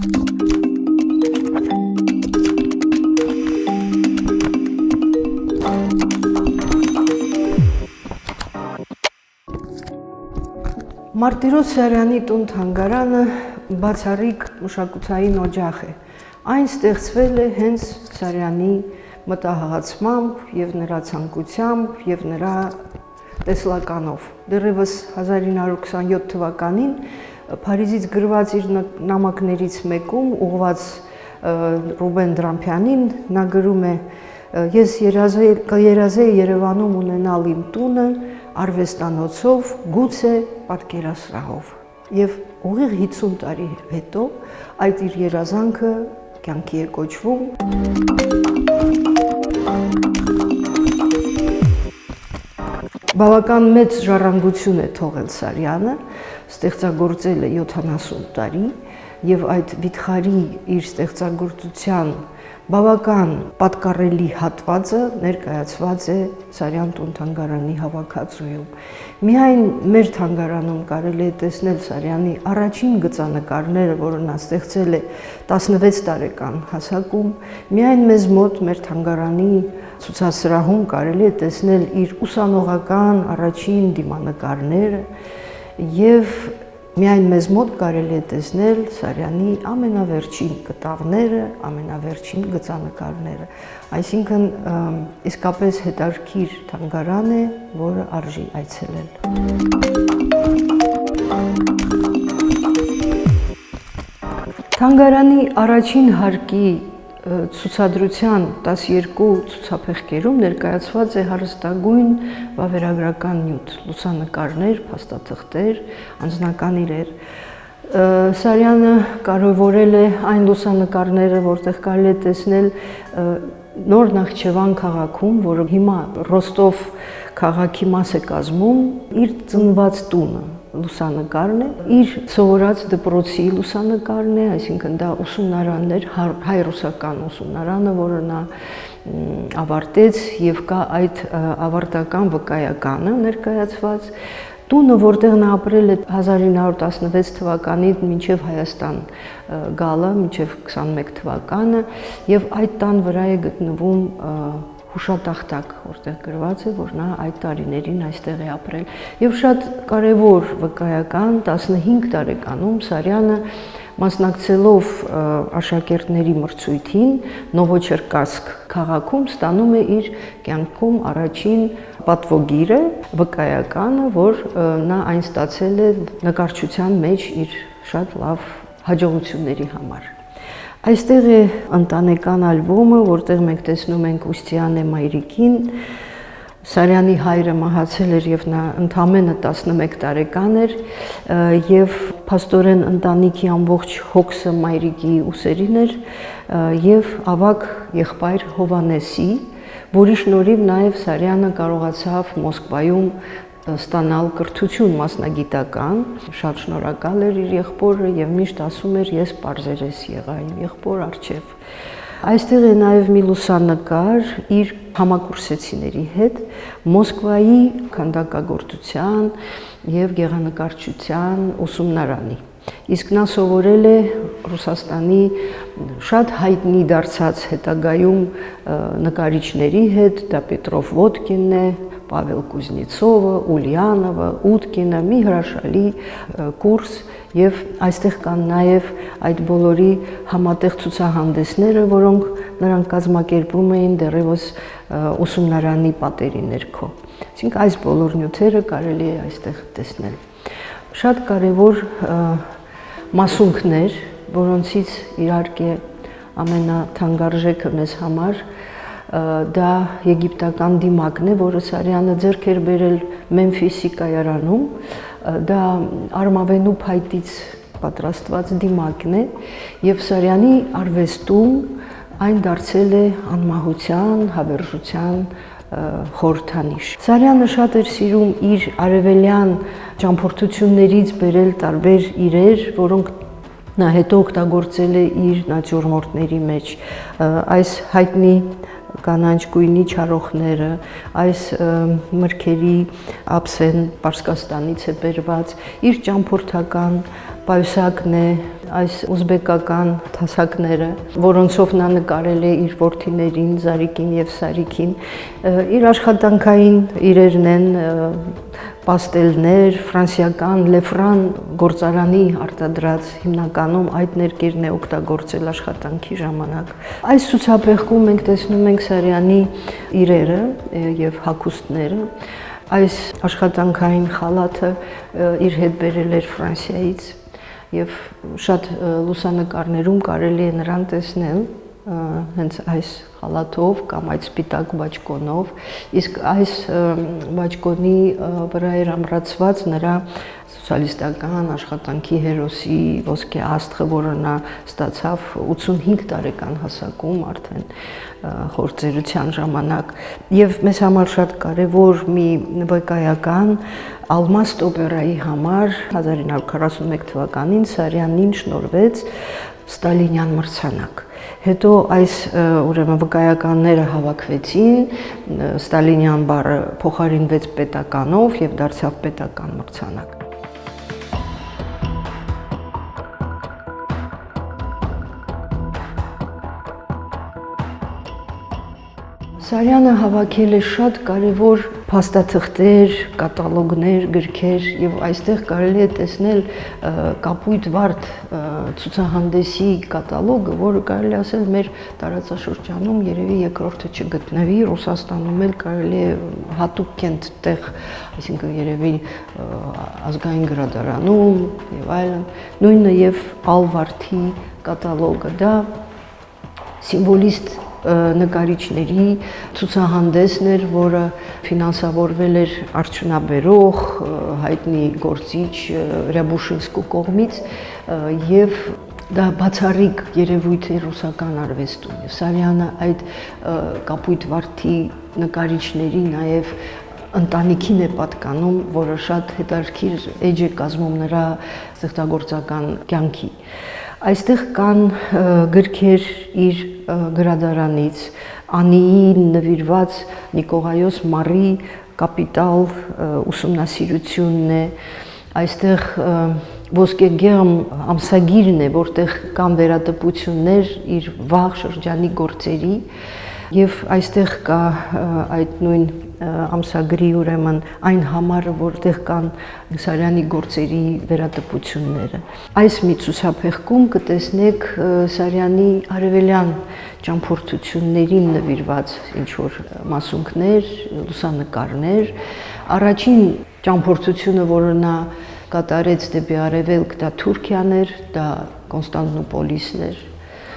Մարտիրոս Սարյանի տուն-թանգարանը բացառիկ մշակութային օջախ է։ Այն ստեղծվել է հենց Սարյանի մտահղացմամբ եւ նրա ցանկությամբ եւ նրա տեսլականով։ Դեռևս 1927 թվականին Փարիզից գրված իր նամակներից մեկում ուղված Ռուբեն Դրամփյանին նա գրում է. «Ես կերազեի Երևանում ունենալ իմ տունը արվեստանոցով, գուցե պատկերասրահով»։ Եվ ուղիղ 50 տարի հետո այդ իր երազանքը կյանքի է կոչվում։ Բավական մեծ ժառանգություն է թողել Սարյանը, ստեղծագործել է 70 տարի եւ այդ վիթխարի իր ստեղծագործության բավական պատկառելի հատվածը ներկայացված է Սարյան տուն-թանգարանի հավաքածուում։ Միայն մեր թանգարանում կարելի է տեսնել Սարյանի առաջին գծանկարները, որը նա ստեղծել է 16 տարեկան հասակում։ Միայն մեզ մոտ մեր թանգարանի ցուցասրահում կարելի է տեսնել իր ուսանողական առաջին դիմանկարները եւ միայն մեզ մոտ կարելի է տեսնել Սարյանի ամենավերջին կտավները, ամենավերջին գծանկարները։ Այսինքն իսկապես հետաքրքիր թանգարան է, որը արժի այցելել։ Թանգարանի առաջին հարկի ցուցադրության 12 ցուցափեղկերում ներկայացված է հարստագույն վավերագրական նյութ, լուսանկարներ, փաստաթղթեր, անձնական իրեր։ Սարյանը կարևորել է այն լուսանկարները, որտեղ կարելի է տեսնել Նոր Նախճեվան քաղաքում, որը հիմա Ռոստով քաղաքի մաս է կազմում, իր ծնված տունը լուսանկարն է, իր սովորած դպրոցի լուսանկարն է, այսինքն դա ուսումնարանն էր, հայ-ռուսական ուսումնարանը, որը նա ավարտեց եւ կա այդ ավարտական վկայականը ներկայացված։ Տունը, որտեղ նա ապրել է 1916 թվականից մինչև Հայաստան գալը, մինչև 21 թվականը, եւ այդ տան վրա է գտնվում հուշատախտակ, որտեղ գրված է, որ նա այդ տարիներին այստեղ է ապրել։ Եվ շատ կարևոր վկայական 15 տարեկանում Սարյանը մասնակցելով աշակերտների մրցույթին Նովոչերկասկ քաղաքում ստանում է իր կյանքում առաջին պատվոգիրը, վկայականը, որ նա այն ստացել է նկարչության մեջ իր շատ լավ հաջողությունների համար։ Այստեղ է ընտանեկան ալբոմը, որտեղ մենք տեսնում ենք Ուստիանե մայրիկին, Սարյանի հայրը մահացել էր եւ նա ընդամենը 11 տարեկան էր եւ փաստորեն ընտանիքի ամբողջ հոգսը մայրիկի ուսերին էր եւ ավագ եղբայր Հովանեսի, որի շնորհիվ նաեւ Սարյանը կարողացավ Մոսկվայում ստանալ կրթություն մասնագիտական, շատ շնորհակալ էր իր եղբորը եւ միշտ ասում էր ես պարզերես եղա իմ եղբոր առջև։ Այստեղ է նաեւ մի լուսանկար իր համակուրսեցիների հետ Մոսկվայի քանդակագործության եւ գեղանկարչության ուսումնարանի։ Իսկ նա սովորել է Ռուսաստանի շատ հայտնի դարձած հետագայում նկարիչների հետ, դա Պետրով Ոդկինն է, Պավել Կուզնիցովը, Ուլյանովը, Ուտկինը, մի հրաշալի կուրս եւ այստեղ կան նաեւ այդ բոլորի համատեղ ցուցահանդեսները, որոնք նրանք կազմակերպում էին դեռևս ուսումնարանի պատերի ներքո։ Այսինքն այս բոլոր նյութերը կարելի է այստեղ տեսնել։ Շատ կարևոր մասունքներ, որոնցից իհարկե ամենաթանկարժեքը մեզ համար դա եգիպտական դիմակն է, որը Սարյանը ձեռք էր բերել Մեմֆիսի կայարանում, դա արմավենու փայտից պատրաստված դիմակն է եւ Սարյանի արվեստում այն դարձել է անմահության, հավերժության խորհրդանիշ։ Սարյանը շատ էր սիրում իր արևելյան ճամփորդություններից բերել տարբեր իրեր, որոնք նա հետո օգտագործել է իր նատյուրմորտների մեջ։ Այս հայտնի կանաչ գույնի չարոխները, այս մրգերի ափսեն Պարսկաստանից է բերված, իր ճամփորդական պայուսակն է, այս ուզբեկական թասակները, որոնցով նա նկարել է իր որդիներին Զարիկին եւ Սարիկին, իր աշխատանքային իրերն են, պաստելներ, ֆրանսիական Լեֆրան գործարանի արտադրած հիմնականում այդ ներկերն է օգտագործել աշխատանքի ժամանակ։ Այս ցուցափեղկում մենք տեսնում ենք Սարյանի իրերը եւ հագուստները։ Այս աշխատանքային խալաթը իր հետ բերել էր Ֆրանսիայից եւ շատ լուսանկարներում կարելի է նրան տեսնել հենց այս խալաթով կամ այդ սպիտակ բաճկոնով, իսկ այս բաճկոնի վրա էր ամրացված նրա սոցիալիստական աշխատանքի հերոսի ոսկե աստղը, որը նա ստացավ 85 տարեկան հասակում արդեն խորձերության ժամանակ, եւ մեզ համար շատ կարեւոր մի վկայական Ալմաստ օպերայի համար 1941 թվականին Սարյանին շնորհվեց Ստալինյան մրցանակ։ Հետո այս ուրեմն վկայականները հավաքվեցին, Ստալինյան բառը փոխարինվեց պետականով եւ դարձավ պետական մրցանակ։ Սարյանը հավաքել է շատ կարևոր փաստաթղթեր, կատալոգներ, գրքեր եւ այստեղ կարելի է տեսնել կապույտ վարդ ցուցահանդեսի կատալոգը, որը կարելի ասել մեր տարածաշրջանում երևի երկրորդը չգտնվի, Ռուսաստանում էլ կարելի է հատուկ կենտ տեղ, այսինքն երևի ազգային գրադարանում եւ այլն, նույնը եւ Ալվարդի կատալոգը, դա սիմվոլիստ նկարիչների ցուցահանդեսն էր, որը ֆինանսավորվել էր արդյունաբերող հայտնի գործիչ Ռյաբուշինսկու կողմից եւ դա բացառիկ երևույթ է ռուսական արվեստում եւ Սարյանը այդ կապույտ վարդի նկարիչների նաեւ ընտանիքին է պատկանում, որը շատ հետաքրքիր էջ է կազմում նրա ստեղծագործական կյանքի։ Այստեղ կան գրքեր իր գրադարանից, Անիին նվիրված Նիկողայոս Մարի կապիտալ ուսումնասիրությունն է, այստեղ Ոսկեգերմ ամսագիրն է, որտեղ կան վերատպություններ իր վաղ շրջանի գործերի եւ այստեղ կա այդ նույն ամսագրի ուրեմն այն համարը, որտեղ կան Սարյանի գործերի վերատպությունները։ Այս մի ցուցափեղկում կտեսնեք Սարյանի արևելյան ճամփորդություններին նվիրված ինչ-որ մասունքներ, լուսանկարներ։ Առաջին ճամփորդությունը, որը նա կատարեց դեպի արևելք, դա Թուրքիան էր, դա Կոնստանտինոպոլիսն էր։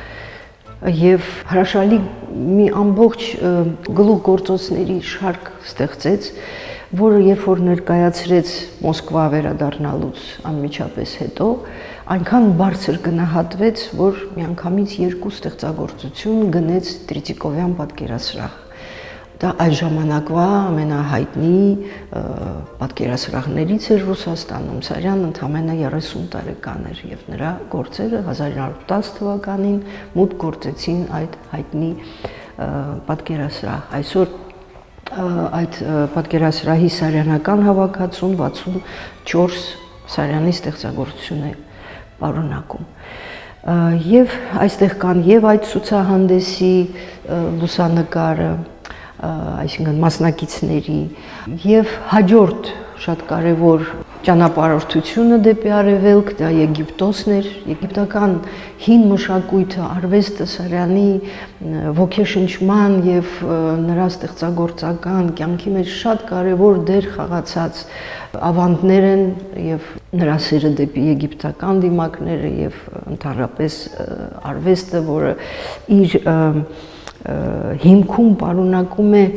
Եվ հրաշալի մի ամբողջ գլուխգործոցների շարք ստեղծեց, որը երբ որ ներկայացրեց Մոսկվա վերադառնալուց անմիջապես հետո, այնքան բարձր գնահատվեց, որ միանգամից երկու ստեղծագործություն գնեց Տրիտիկովյան պատկերասրահ։ Դա այս ժամանակվա ամենահայտնի պատկերասրահներից էր Ռուսաստանում։ Սարյանն ընդամենը 30 տարեկան էր եւ նրա գործերը 1910 թվականին մուտք գործեցին այդ հայտնի պատկերասրահ։ Այսօր այդ պատկերասրահի սարյանական հավաքածուն 64 Սարյանի ստեղծագործություն է պարունակում։ Եվ այստեղ կան եւ այդ ցուցահանդեսի լուսանկարը, այսինքն մասնակիցների եւ հաջորդ շատ կարեւոր ճանապարհորդությունը դեպի արևելք, դա Եգիպտոսն էր, եգիպտական հին մշակույթը, արվեստը Սարյանի ոգեշնչման եւ նրա ստեղծագործական կյանքի մեջ շատ կարեւոր դեր խաղացած ավանդներ են եւ նրա սերը դեպի եգիպտական դիմակները եւ ընդհանրապես արվեստը, որը իր հիմքում պարունակում է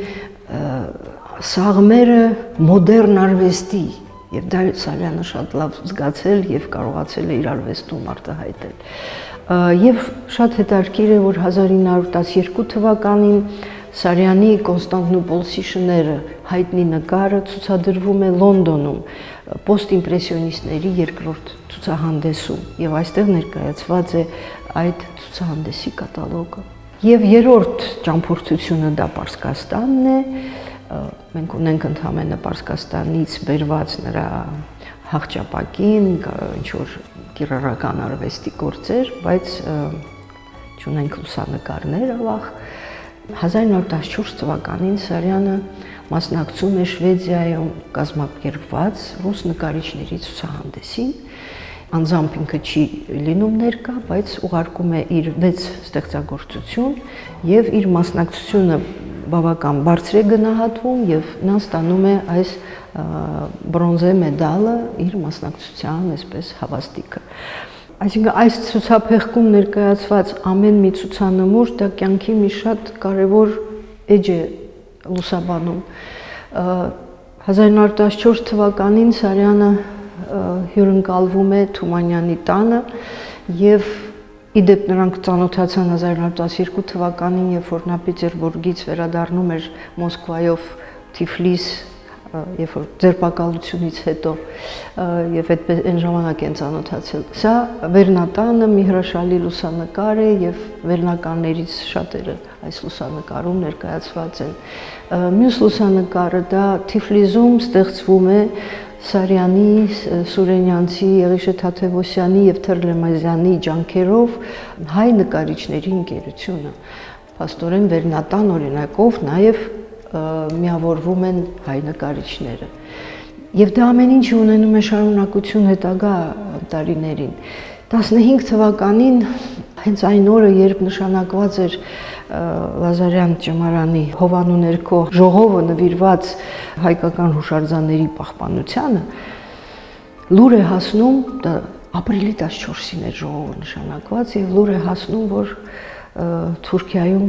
սաղմերը մոդեռն արվեստի եւ դա Սարյանը շատ լավ զգացել եւ կարողացել է իր արվեստում արտահայտել։ Եվ շատ հետաքրքիր է, որ 1912 թվականին Սարյանի Կոնստանտինոպոլսի շները հայտնի նկարը ցուցադրվում է Լոնդոնում պոստիմպրեսիոնիստների երկրորդ ցուցահանդեսում եւ այստեղ ներկայացված է այդ ցուցահանդեսի կատալոգը։ Եվ երրորդ ճամփորդությունը դա Պարսկաստանն է, մենք ունենք ընդհանրապես Պարսկաստանից բերված նրա հաղճապակին, ինչ որ կիրառական արվեստի գործեր, բայց չունենք լուսանկարներ ավաղ։ 1914 թվականին Սարյանը մասնակցում է Շվեդիայում կազմակերպված ռուս նկարիչների ցուցահանդեսին։ Անձամբ ինքը չի լինում ներկա, բայց ուղարկում է իր 6 ստեղծագործություն եւ իր մասնակցությունը բավական բարձր է գնահատվում եւ նա ստանում է այս բրոնզե մեդալը իր մասնակցության այսպես հավաստիքը։ Այսինքն այս ցուցափեղկում ներկայացված ամեն մի ցուցանմուր դա կյանքի մի շատ կարևոր էջ է լուսաբանում։ 1914 թվականին Սարյանը հյուրընկալվում է Թումանյանի տանը եւ իդեպ նրանք ծանոթացան 1912 թվականին, երբ որ նա Պետերբուրգից վերադառնում էր Մոսկվայով Թիֆլիս, երբ որ ձերբակալությունից հետո եւ այդպես այն ժամանակ են ծանոթացել։ Սա Վերնատանը մի հրաշալի լուսանկար է եւ վերնականներից շատերը այս լուսանկարում ներկայացված են։ Մյուս լուսանկարը դա Թիֆլիզում ստեղծվում է Սարյանի, Սուրենյանցի, Եղիշե Թաթևոսյանի եւ Թերլեմազյանի ջանքերով հայ նկարիչների ընկերությունը։ Փաստորեն Վերնատան օրինակով նաեւ միավորվում են հայ նկարիչները։ Եվ դա ամեն ինչը ունենում է շարունակություն հետագա տարիներին։ 15 թվականին հենց այն օրը, երբ նշանակված էր Լազարյան ճեմարանի հովանու ներքո ժողովը նվիրված հայկական հուշարձանների պահպանությանը, լուր է հասնում, դա ապրիլի 14-ին էր ժողովը նշանակված, եւ լուր է հասնում, որ Թուրքիայում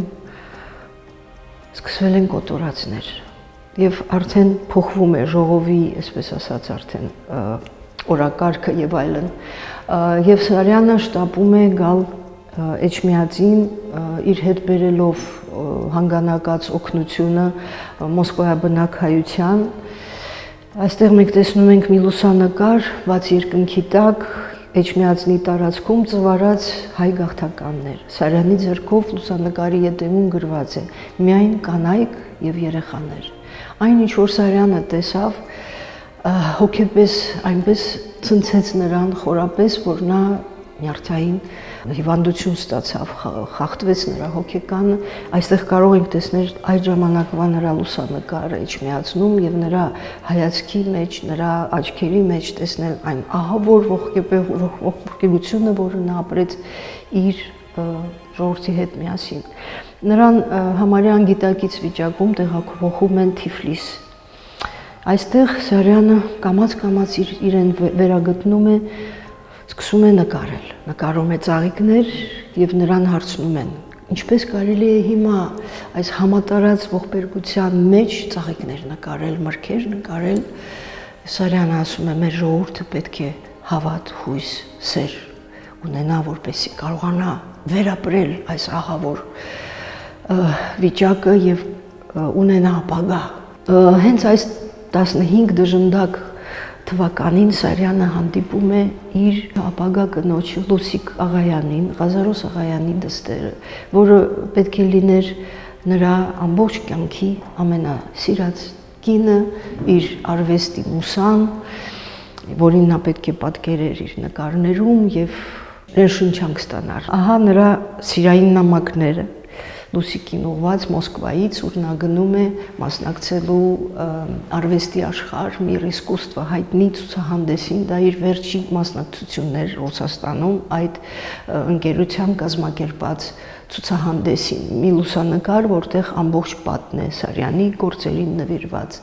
սկսվել են կոտորածներ եւ արդեն փոխվում է ժողովի, այսպես ասած, արդեն օրակարգը եւ այլն։ Եվ Սարյանը շտապում է գալ Էջմիածին իր հետ բերելով հանգանակած օգնությունը Մոսկվայաբնակ հայության։ Այստեղ մենք տեսնում ենք մի լուսանկար, բաց երկնքի տակ Էջմիածնի տարածքում ծվարած հայ գաղթականներ։ Սարյանի ձեռքով լուսանկարի ետևում գրված է. միայն կանայք եւ երեխաներ։ Այն ինչ որ Սարյանը տեսավ, հոգեպես այնպես ցնցեց նրան խորապես, որ նա նյարդային հիվանդություն ստացավ, խախտվեց նրա հոգեկանը։ Այստեղ կարող ենք տեսնել այդ ժամանակվա նրա լուսանկարը Էջմիածնում եւ նրա հայացքի մեջ, նրա աչքերի մեջ տեսնել այն ահավոր ողբերգությունը, որը նա ապրեց իր ժողովրդի հետ միասին։ Նրան համարյա անգիտակից վիճակում տեղափոխում են Թիֆլիս։ Այստեղ Սարյանը կամաց-կամաց իրեն վերագտնում է, սկսում է նկարել, նկարում է ծաղիկներ եւ նրան հարցնում են. ինչպես կարելի է հիմա այս համատարած ողբերգության մեջ ծաղիկներ նկարել, մրգեր նկարել։ Սարյանը ասում է, մեր ժողովուրդը պետք է հավատ, հույս, սեր ունենա, որպեսզի կարողանա վերապրել այս ահավոր վիճակը եւ ունենա ապագա։ Հենց այս 15 դժնդակ թվականին Սարյանը հանդիպում է իր ապագա կնոջ Լուսիկ Աղայանին, Ղազարոս Աղայանի դստերը, որը պետք է լիներ նրա ամբողջ կյանքի ամենասիրած կինը, իր արվեստի մուսան, որին նա պետք է պատկերեր իր նկարներում եւ ներշնչանք ստանար։ Ահա նրա սիրային նամակները Լուսիկին ուղված Մոսկվայից, ուր նա գնում է մասնակցելու արվեստի աշխարհ Միր իսկուսստվա հայտնի ցուցահանդեսին, դա իր վերջին մասնակցությունն էր Ռուսաստանում այդ ընկերության կազմակերպած ցուցահանդեսին։ Մի լուսանկար, որտեղ ամբողջ պատն է Սարյանի գործերին նվիրված։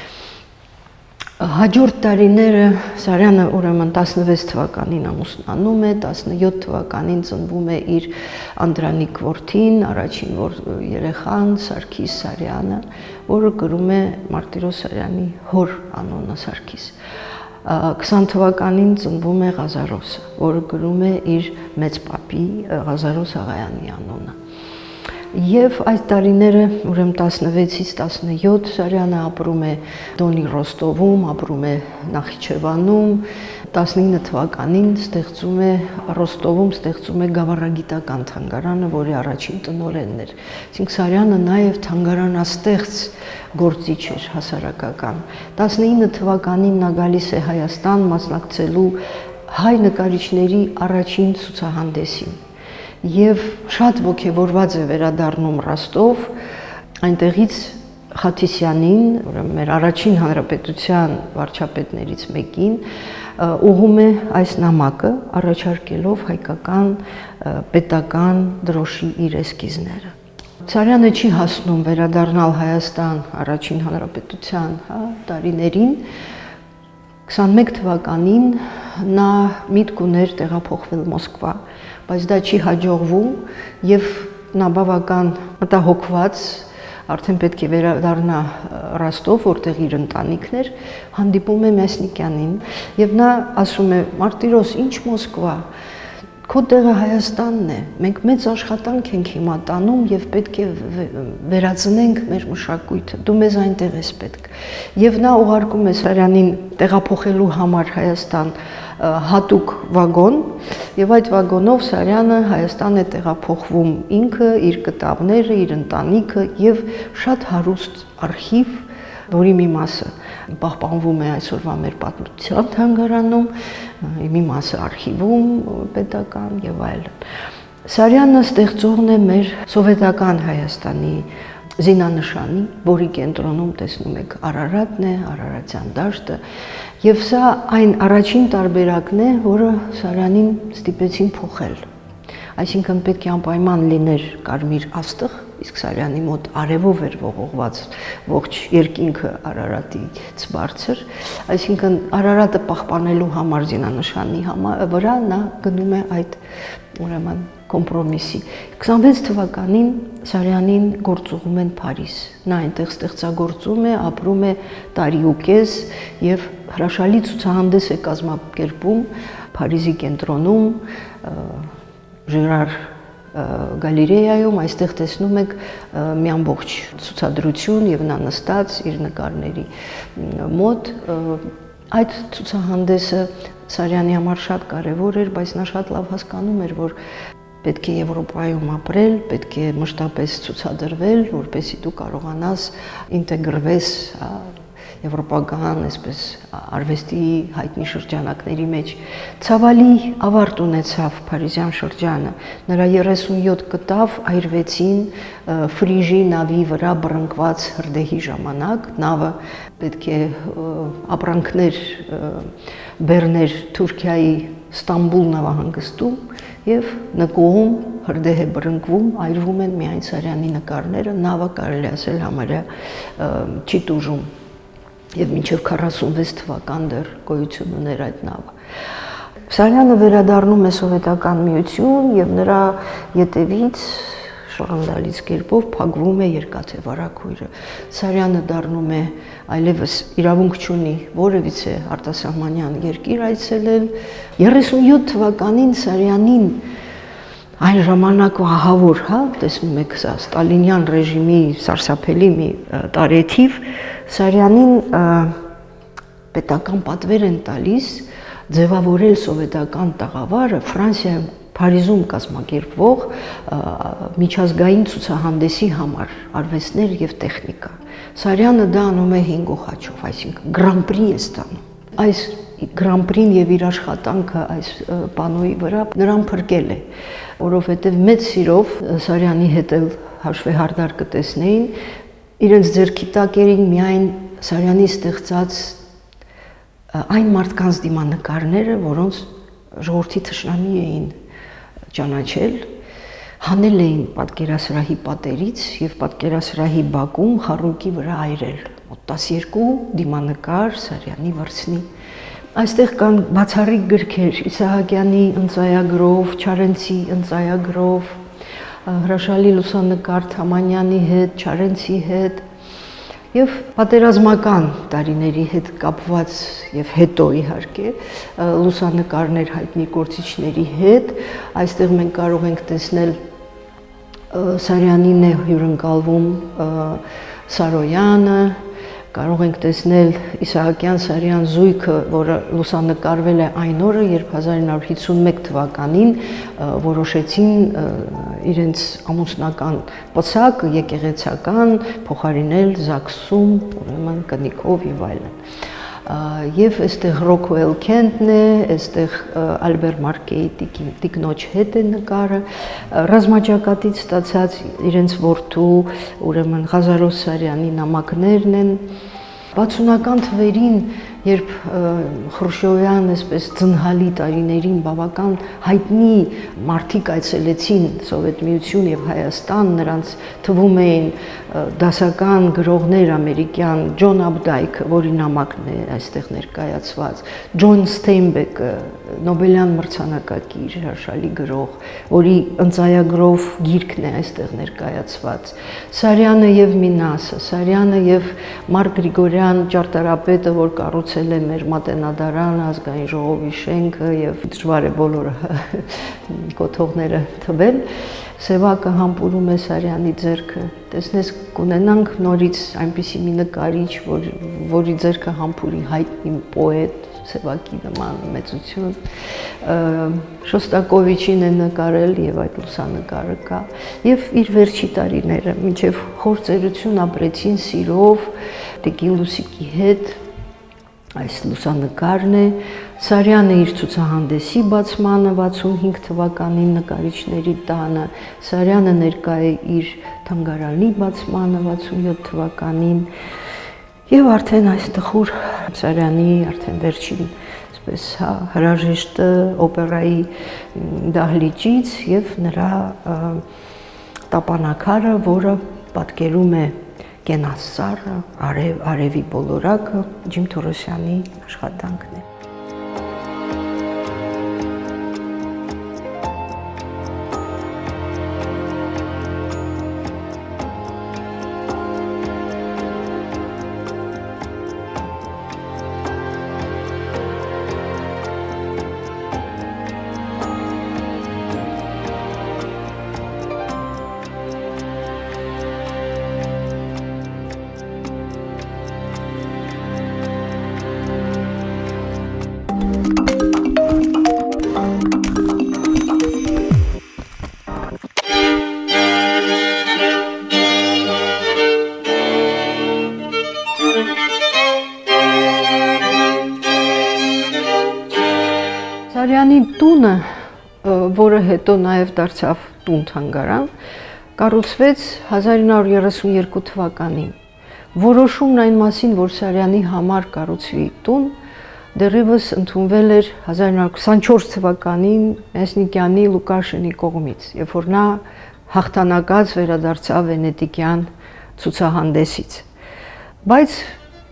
Հաջորդ տարիները Սարյանը ուրեմն 16 թվականին ամուսնանում է, 17 թվականին ծնվում է իր Անդրանիկ որդին, առաջին երեխան Սարգիս Սարյանը, որը կրում է Մարտիրոս Սարյանի հոր անունը Սարգիս։ 20 թվականին ծնվում է Ղազարոսը, որը կրում է իր մեծ պապի Ղազարոս Աղայանի անունը։ Եվ այս տարիները, ուրեմն 16-ից 17 Սարյանը ապրում է Դոնի Ռոստովում, ապրում է Նախիջևանում, 19 թվականին ստեղծում է Ռոստովում ստեղծում է Գավառագիտական թանգարանը, որի առաջին տնօրենն էր։ Այսինքն Սարյանը նաև թանգարանաստեղծ գործիչ էր հասարակական։ 19 թվականին նա գալիս է Հայաստան մասնակցելու հայ նկարիչների առաջին ցուցահանդեսին եւ շատ ողջավորված է վերադառնում Ռոստով, այնտեղից Խաթիսյանին, ուրեմն մեր առաջին հանրապետության վարչապետներից մեկին, ուղում է այս նամակը, առաջարկելով հայկական պետական դրոշի իր էսկիզները։ Ցարյանը չի հասնում վերադառնալ Հայաստան առաջին հանրապետության տարիներին, 21 թվականին նա միտք ուներ տեղափոխվել Մոսկվա, բայց դա չի հաջողվում եւ նա բավական մտահոգված արդեն պետք է վերադառնա Ռոստով, որտեղ իր ընտանիքն էր, հանդիպում է Մյասնիկյանին եւ նա ասում է. «Մարտիրոս, ինչ Մոսկվա, քո տեղը Հայաստանն է, մենք մեծ աշխատանք ենք հիմա տանում եւ պետք է վերածնենք մեր մշակույթը, դու մեզ այնտեղ ես պետք»։ Եվ նա ուղարկում է Սարյանին տեղափոխելու համար Հայաստան հատուկ վագոն եւ այդ վագոնով Սարյանը Հայաստան է տեղափոխվում ինքը, իր կտավները, իր ընտանիքը եւ շատ հարուստ արխիվ, որի մի մասը պահպանվում է այսօրվա մեր պատմության թանգարանում, մի մասը արխիվում պետական եւ այլն։ Սարյանը ստեղծողն է մեր սովետական Հայաստանի զինանշանի, որի կենտրոնում տեսնում եք Արարատն է, Արարատյան դաշտը, եւ սա այն առաջին տարբերակն է, որը Սարյանին ստիպեցին փոխել։ Այսինքն պետք է անպայման լիներ կարմիր աստղ, իսկ Սարյանի մոտ արևով էր ողողված ողջ երկինքը Արարատից բարձր, այսինքն Արարատը պահպանելու համար զինանշանի վրա նա գնում է այդ ուրեմն կոմպրոմիսի։ 26 թվականին Սարյանին գործուղում են Փարիզ։ Նա այնտեղ ստեղծագործում է, ապրում է տարի ու կես եւ հրաշալի ցուցահանդես է կազմակերպում Փարիզի կենտրոնում, Ժերար գալերեայում, այստեղ տեսնում եք մի ամբողջ ցուցադրություն եւ նա նստած իր նկարների մոտ։ Այդ ցուցահանդեսը Սարյանի համար շատ կարևոր էր, բայց նա շատ լավ հասկանում էր, որ պետք է Եվրոպայում ապրել, պետք է մշտապես ցուցադրվել, որպեսզի դու կարողանաս ինտեգրվես եվրոպական, այսպես արվեստի հայտնի շրջանակների մեջ։ Ցավալի ավարտ ունեցավ Փարիզյան շրջանը։ Նրա 37 կտավ այրվեցին Ֆրիժի նավի վրա բռնկված հրդեհի ժամանակ։ Նավը պետք է ապրանքներ բեռներ Թուրքիայի Ստամբուլ նավահանգստում եւ նկուղում հրդեհ է բռնկվում, այրվում են միայն Սարյանի նկարները, նավը կարելի ասել համարյա չի տուժում եւ մինչեւ 46 թվական դեռ գոյություն ուներ այդ նավը։ Սարյանը վերադառնում է Սովետական Միություն եւ նրա ետևից շռնդալից կերպով փակվում է Երկաթե վարագույրը։ Սարյանը դառնում է այլևս իրավունք չունի որևիցե արտասահմանյան երկիր այցելել։ 37 թվականին Սարյանին այն ժամանակվա ահավոր, տեսնում եք սա ստալինյան ռեժիմի սարսափելի մի տարեթիվ, Սարյանին պետական պատվեր են տալիս ձևավորել սովետական տաղավարը Ֆրանսիայում Փարիզում կազմակերպվող միջազգային ցուցահանդեսի համար արվեստներ եւ տեխնիկա։ Սարյանը դա անում է 5 ուղղաչով, այսինքն Grand-Prix է ստանում։ Այս Grand-Prix-ն եւ իր աշխատանքը այս պանոյի վրա նրան փրկել է, որովհետեւ մեծ սիրով Սարյանի հետ էլ հաշվեհարդար կտեսնեին, իրենց ձեռքի տակ էին միայն Սարյանի ստեղծած այն մարդկանց դիմանկարները, որոնց ժողովրդի թշնամի էին ճանաչել, հանել էին պատկերասրահի պատերից եւ պատկերասրահի բակում խարույկի վրա այրել։ Մոտ 12 դիմանկար Սարյանի վրձնի։ Այստեղ կան բացառիկ գրքեր Իսահակյանի ընծայագրով, Չարենցի ընծայագրով, հրաշալի լուսանկար Թամանյանի հետ, Չարենցի հետ եւ պատերազմական տարիների հետ կապված եւ հետո իհարկե լուսանկարներ հայտնի գործիչների հետ։ Այստեղ մենք կարող ենք տեսնել Սարյանին է հյուրընկալվում Սարոյանը, կարող ենք տեսնել Իսահակյան-Սարյան զույգը, որը լուսանկարվել է այն օրը, երբ 1951 թվականին որոշեցին իրենց ամուսնական պսակը եկեղեցական փոխարինել ԶԱԳՍ-ում, ուրեմն կնիկով եւ այլն։ Եվ այստեղ Ռոքուել Քենտն է, այստեղ Ալբեր Մարկեի տիկնոջ հետ է նկարը, ռազմաճակատից ստացած իրենց որդու, ուրեմն Ղազարոս Սարյանի նամակներն են, 60-ական թվերին, երբ Խրուշչովյան այսպես ծնհալի տարիներին բավական հայտնի մարդիկ այցելեցին Սովետ Միություն եւ Հայաստան, նրանց թվում էին դասական գրողներ ամերիկյան, Ջոն Աբդայքը, որի նամակն է այստեղ ներկայացված, Ջոն Ստեյնբեկը, Նոբելյան մրցանակակիր հրաշալի գրող, որի ընծայագրով գիրքն է այստեղ ներկայացված, Սարյանը եւ Մինասը, Սարյանը եւ Մարկ Գրիգորյան ճարտարապետը, որ կառուցել է մեր Մատենադարանը, ազգային ժողովի շենքը եւ դժվար է բոլորը կոթողները թվել, Սևակը համբուրում է Սարյանի ձեռքը, տեսնես կունենանք նորից այնպիսի մի նկարիչ, որի ձեռքը համբուրի հայտնի պոետ, Սևակի նման մեծություն, Շոստակովիչին է նկարել եւ այդ լուսանկարը կա, եւ իր վերջի տարիները, մինչեւ խոր ծերություն ապրեցին սիրով, Տիկին Լուսիկի հետ, այս լուսանկարն է, Սարյանը իր ցուցահանդեսի բացմանը 65 թվականին նկարիչների տանը, Սարյանը ներկա է իր թանգարանի բացմանը 67 թվականին եւ արդեն այս տխուր Սարյանի արդեն վերջին այսպես հրաժեշտը օպերայի դահլիճից եւ նրա տապանակարը, որը պատկերում է Կենասարը, արևի բոլորակը, Ջիմ Թորոսյանի աշխատանքն է։ Սարյանի տունը, որը հետո նաև դարձավ տուն-թանգարան, կառուցվեց 1932 թվականին։ Որոշումն այն մասին, որ Սարյանի համար կառուցվի տուն, դեռևս ընդունվել էր 1924 թվականին Մեսնիկյանի Լուկաշինի կողմից, երբ որ նա հաղթանակած վերադարձավ վենետիկյան ցուցահանդեսից։ Բայց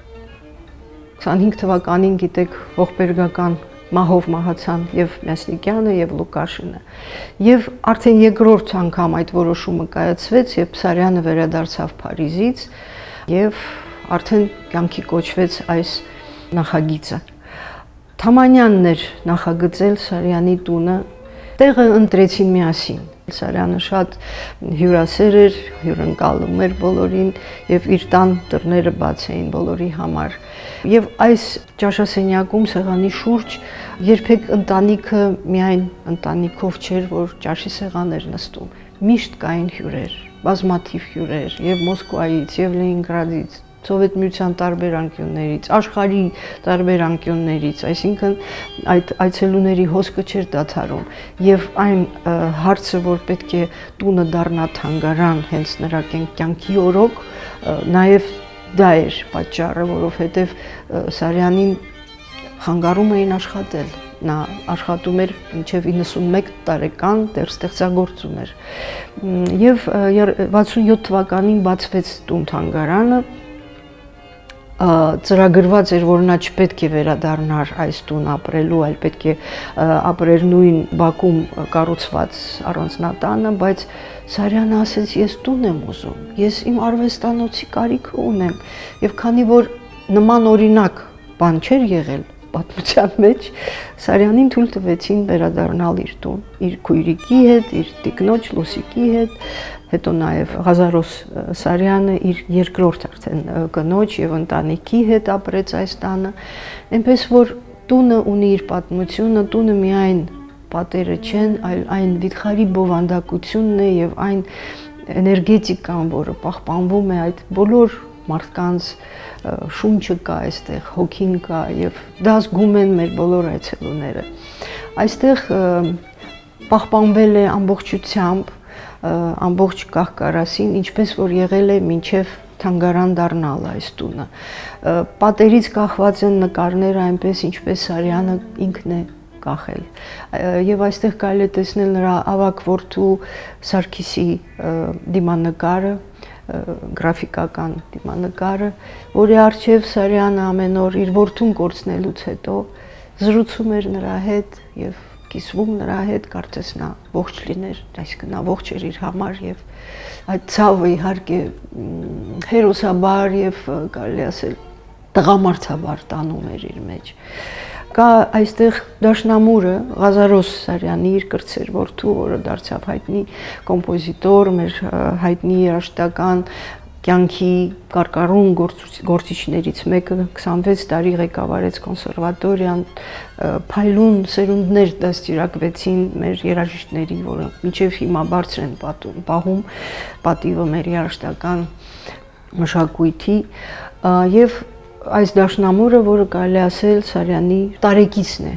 25 թվականին, գիտեք, ողբերգական մահով մահացան եւ Մեսնիկյանը եւ Լուկաշինը։ Եվ արդեն երկրորդ անգամ այդ որոշումը կայացվեց, երբ Սարյանը վերադարձավ Փարիզից եւ արդեն կյանքի կոչվեց այս նախագիծը։ Թամանյանն էր նախագծել Սարյանի տունը, տեղը ընտրեցին միասին։ Սարյանը շատ հյուրասեր էր, հյուրընկալում էր բոլորին եւ իր տան դռները բաց էին բոլորի համար։ Եվ այս ճաշասենյակում սեղանի շուրջ երբեք ընտանիքը միայն ընտանիքով չէր, որ ճաշի սեղան էր նստում։ Միշտ կային հյուրեր, բազմաթիվ հյուրեր եւ Մոսկվայից, եւ Լենինգրադից, Սովետ Միության տարբեր անկյուններից, աշխարհի տարբեր անկյուններից, այսինքն այդ այցելուների հոսքը չէր դադարում եւ այն հարցը, որ պետք է տունը դառնա թանգարան հենց նրա կյանքի օրոք, նաեւ դա էր պատճառը, որովհետեւ Սարյանին խանգարում էին աշխատել, նա աշխատում էր մինչև 91 տարեկան, դեռ ստեղծագործում էր եւ 67 թվականին բացվեց տուն-թանգարանը, ծրագրված էր, որ նա չպետք է վերադառնար այս տուն ապրելու, այլ պետք է ապրեր նույն Բաքում կառուցված առանձնատանը, բայց Սարյանը ասեց, ես տուն եմ ուզում, ես իմ արվեստանոցի կարիքը ունեմ, եւ քանի որ նման օրինակ բան չէր եղել պատմության մեջ, Սարյանին թույլ տվեցին վերադառնալ իր տուն, իր քույրիկի հետ, իր տիկնոջ Լուսիկի հետ, հետո նաև Ղազարոս Սարյանը իր երկրորդ արդեն կնոջ եւ ընտանիքի հետ ապրեց այս տանը, այնպես որ տունը ունի իր պատմությունը, տունը միայն պատերը չեն, այլ այն վիթխարի բովանդակությունն է եւ այն էներգետիկան, որը պահպանվում է այդ բոլոր մարդկանց շունչը կա այստեղ, հոգին կա եւ դա զգում են մեր բոլոր այցելուները։ Այստեղ պահպանվել է ամբողջությամբ ամբողջ կահկարասին, ինչպես որ եղել է մինչև թանգարան դառնալ այս տունը։ Պատերից կախված են նկարները այնպես, ինչպես Սարյանը ինքն է կախել։ Եվ այստեղ կարելի է տեսնել նրա ավագ որդու Սարգիսի դիմանկարը, գրաֆիկական դիմանկարը, որի առջև Սարյանը ամեն օր իր որդուն կորցնելուց հետո զրուցում էր նրա հետ եւ կիսվում նրա հետ, կարծես նա ողջ լիներ, այսինքն նա ողջ էր իր համար եւ այդ ցավը իհարկե հերոսաբար եւ կարելի ասել տղամարդաբար տանում էր իր մեջ։ Կա այստեղ դաշնամուրը Ղազարոս Սարյանի իր կրտսեր որդու, որը դարձավ հայտնի կոմպոզիտոր, մեր հայտնի երաժշտական կյանքի կարկառուն գործիչներից մեկը 26 տարի ղեկավարեց կոնսերվատորիան, փայլուն սերունդներ դաստիարակվեցին մեր երաժիշտների, որը մինչև հիմա բարձր են պահում պատիվը մեր երաժշտական մշակույթի եւ այս դաշնամուրը, որը կարելի ասել Սարյանի տարեկիցն է,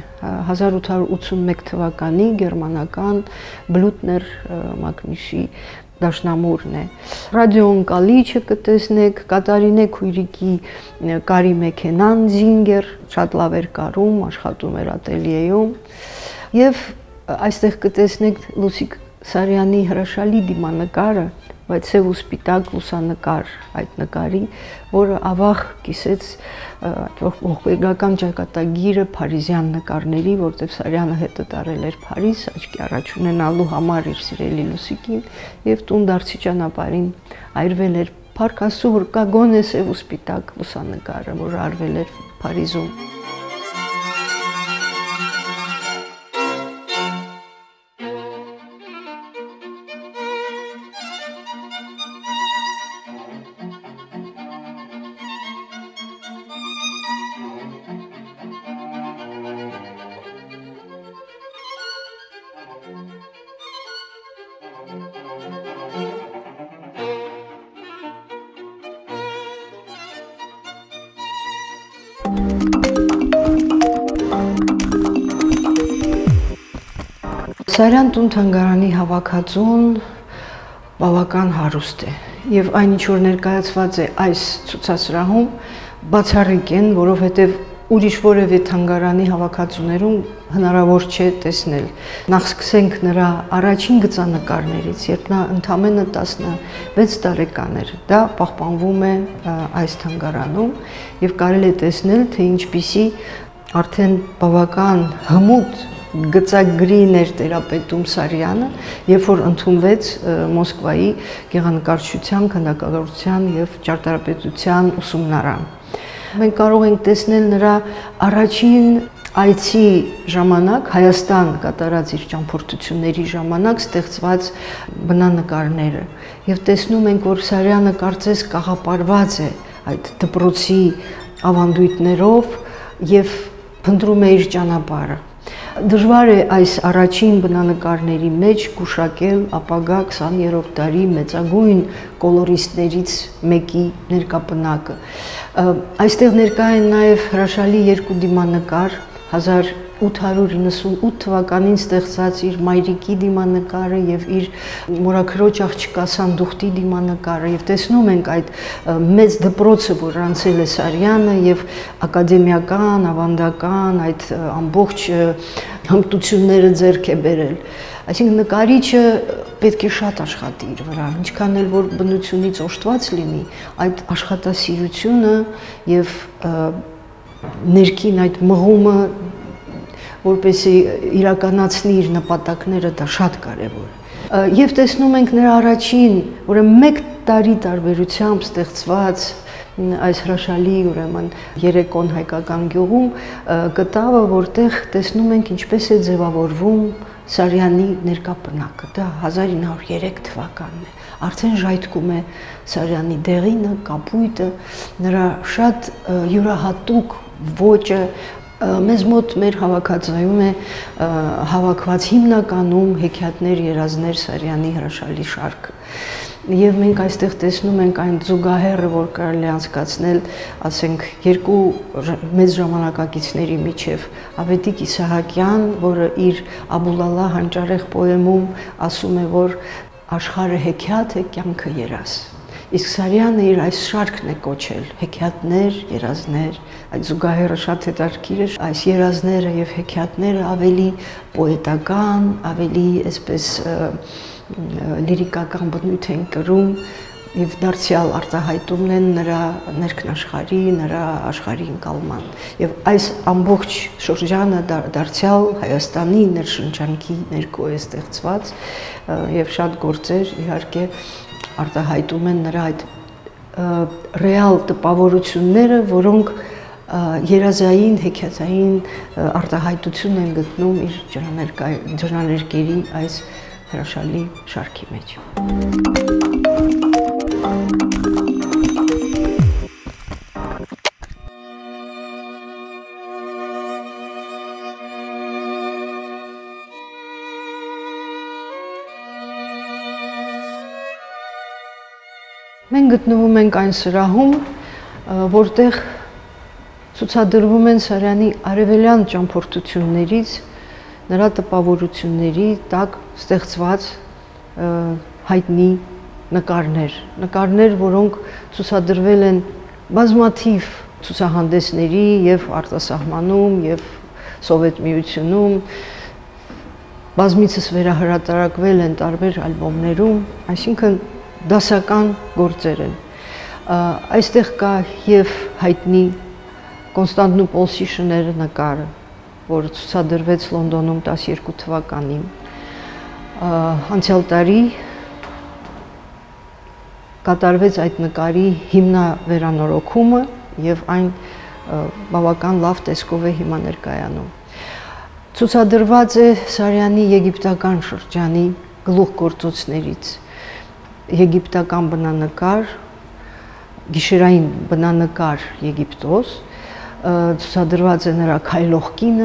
1881 թվականի գերմանական Բլութներ Մագնիշի դաշնամուրն է։ Ռադիոն Կալիչը կտեսնեք, Կատարինե Քույրիկի կարի մեքենան Զինգեր, շատ լավ էր կարում, աշխատում էր ատելյեում, եւ այստեղ կտեսնեք Լուսիկ Սարյանի հրաշալի դիմանկարը, բայց սև ու սպիտակ լուսանկար այդ նկարի, որը ավաղ կիսեց ողբերգական ճակատագիրը փարիզյան նկարների, որտեղ Սարյանը հետը տարել էր Փարիզ, աչքի առաջ ունենալու համար իր սիրելի Լուսիկին եւ տուն դարձի ճանապարհին այրվել էր Փառք Աստծո, որ կա գոնե սև ու սպիտակ լուսանկարը, որը արվել էր Փարիզում։ Սարյան տուն թանգարանի հավաքածուն բավական հարուստ է եւ այն ինչ որ ներկայացված է այս ցուցասրահում բացառիկ են, որովհետեւ ուրիշ որևէ թանգարանի հավաքածուներում հնարավոր չէ տեսնել։ Նախ սկսենք նրա առաջին գծանկարներից, երբ նա ընդամենը 16 տարեկան էր։ Դա պահպանվում է այս թանգարանում եւ կարելի է տեսնել, թե ինչպիսի արդեն բավական հմուտ գծագրին էր տերապետում Սարյանը, երբ որ ընդունվեց Մոսկվայի գեղանկարչության, քանդակագործության եւ ճարտարապետության ուսումնարան։ Մենք կարող ենք տեսնել նրա առաջին այցի ժամանակ, Հայաստան կատարած իր ճամփորդությունների ժամանակ ստեղծված բնանկարները եւ տեսնում ենք, որ Սարյանը կարծես կաղապարված է այդ դպրոցի ավանդույթներով եւ փնտրում է իր ճանապարհը։ Դժվար է այս առաջին բնանկարների մեջ գուշակել ապագա 20-րդ դարի մեծագույն կոլորիստներից մեկի ներկապնակը։ Այստեղ ներկա են նաև հրաշալի երկու դիմանկար, 1898 թվականին ստեղծած իր մայրիկի դիմանկարը եւ իր մորաքրոջ աղջկա Սանդուխտի դիմանկարը եւ տեսնում ենք այդ մեծ դպրոցը, որ անցել է Սարյանը եւ ակադեմիական, ավանդական այդ ամբողջ հմտությունները ձեռք է բերել։ Այսինքն նկարիչը պետք է շատ աշխատի իր վրա, ինչքան էլ որ բնությունից օժտված լինի, այդ աշխատասիրությունը եւ ներքին այդ մղումը, որպեսզի իրականացնի իր նպատակները, դա շատ կարևոր է։ Եվ տեսնում ենք նրա առաջին, ուրեմն 1 տարի տարբերությամբ ստեղծված այս հրաշալի ուրեմն երեկոն հայկական գյուղում կտավը, որտեղ տեսնում ենք ինչպես է ձևավորվում Սարյանի ներկապնակը, դա 1903 թվականն է, արդեն ժայթքում է Սարյանի դեղինը, կապույտը, նրա շատ յուրահատուկ ոճը, Մեզ մոտ մեր հավաքածայում է հավաքված հիմնականում հեքիաթներ, երազներ Սարյանի հրաշալի շարքը։ Եվ մենք այստեղ տեսնում ենք այն զուգահեռը, որ կարելի է անցկացնել, ասենք, երկու մեծ ժամանակակիցների միջև։ Ավետիք Իսահակյան, որը իր Աբուլալա հանճարեղ պոեմում ասում է, որ աշխարհը հեքիաթ է, կյանքը երազ։ Իսկ Սարյանը իր այս շարքն է կոչել հեքիաթներ, երազներ, այդ զուգահեռը շատ հետաքրքիր է, այս երազները եւ հեքիաթները ավելի պոետական, ավելի այսպես լիրիկական բնույթ են կրում եւ դարձյալ արտահայտումն են նրա ներքնաշխարհի, նրա աշխարհի ընկալման։ Եվ այս ամբողջ շրջանը դարձյալ Հայաստանի ներշնչանքի ներքո է ստեղծված եւ շատ գործեր իհարկե արտահայտում են նրա այդ ռեալ տպավորությունները, որոնք երազային, հեքիաթային արտահայտություն են գտնում իր ջրաներկերի այս հրաշալի շարքի մեջ։ Մենք գտնվում ենք այն սրահում, որտեղ ցուցադրվում են Սարյանի արևելյան ճամփորդություններից, նրա տպավորությունների տակ ստեղծված հայտնի նկարներ, որոնք ցուցադրվել են բազմաթիվ ցուցահանդեսների եւ արտասահմանում եւ Սովետ Միությունում, բազմիցս վերահրատարակվել են տարբեր ալբոմներում, այսինքն դասական գործեր են։ Այստեղ կա եւ հայտնի Կոնստանտինոպոլսի շները նկարը, որ ցուցադրվեց Լոնդոնում 12 թվականին։ Անցյալ տարի կատարվեց այդ նկարի հիմնավերանորոգումը եւ այն բավական լավ տեսքով է հիմա ներկայանում։ Ցուցադրված է Սարյանի եգիպտական շրջանի գլուխգործոցներից եգիպտական բնանկար, գիշերային բնանկար Եգիպտոս, ցուցադրված է նրա քայլող կինը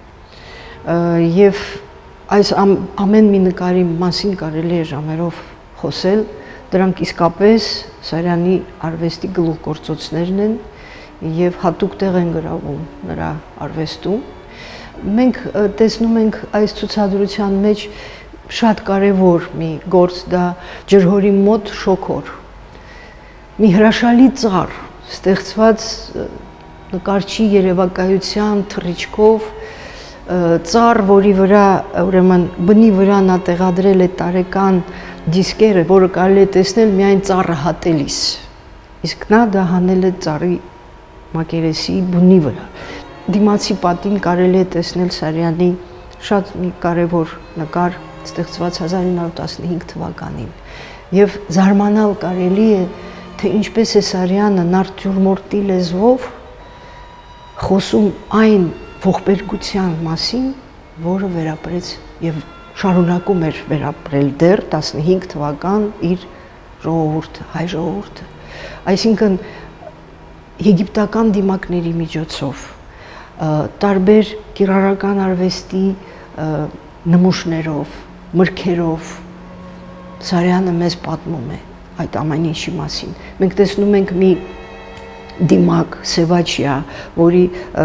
եւ այս ամեն մի նկարի մասին կարելի է ժամերով խոսել, դրանք իսկապես Սարյանի արվեստի գլուխգործոցներն են եւ հատուկ տեղ են գրավում նրա արվեստում։ Մենք տեսնում ենք այս ցուցադրության մեջ շատ կարևոր մի գործ, դա ջրհորի մոտ շոքոր։ Մի հրաշալի ծառ, ստեղծված նկարչի երևակայության թռիչքով, ծառ, որի վրա, ուրեմն բնի վրա նա տեղադրել է տարեկան դիսկերը, որը կարելի է տեսնել միայն ծառը հատելիս։ Իսկ նա դա հանել է ծառի մակերեսի բնի վրա։ Դիմացի պատին կարելի է տեսնել Սարյանի շատ մի կարևոր նկար, ստեղծված 1915 թվականին։ Եվ զարմանալ կարելի է, թե ինչպես է Սարյանը նատյուրմորտի լեզվով խոսում այն ողբերգության մասին, որը վերապրեց եւ շարունակում էր վերապրել դեռ 15 թվական իր ժողովուրդը, հայ ժողովուրդը։ Այսինքն եգիպտական դիմակների միջոցով, տարբեր կիրառական արվեստի նմուշներով, մրգերով Սարյանը մեզ պատմում է այդ ամեն ինչի մասին։ Մենք տեսնում ենք մի դիմակ, Սևաչիա, որի